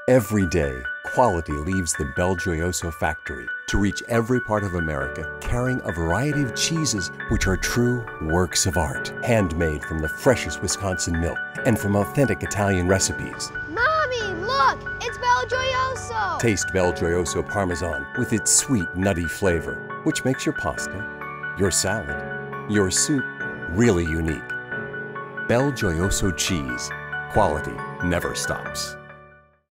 Every day, quality leaves the BelGioioso factory to reach every part of America, carrying a variety of cheeses which are true works of art, handmade from the freshest Wisconsin milk and from authentic Italian recipes. Mommy, look! It's BelGioioso! Taste BelGioioso Parmesan with its sweet, nutty flavor, which makes your pasta, your salad, your soup really unique. BelGioioso cheese. Quality never stops.